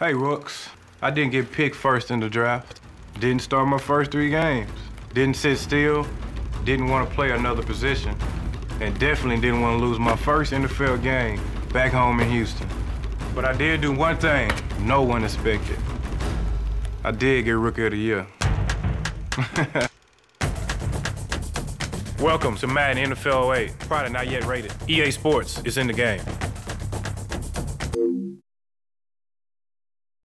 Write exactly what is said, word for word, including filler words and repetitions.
Hey, Rooks. I didn't get picked first in the draft. Didn't start my first three games. Didn't sit still. Didn't want to play another position. And definitely didn't want to lose my first N F L game back home in Houston. But I did do one thing no one expected. I did get Rookie of the Year. Welcome to Madden N F L oh eight. Product not yet rated. E A Sports is in the game.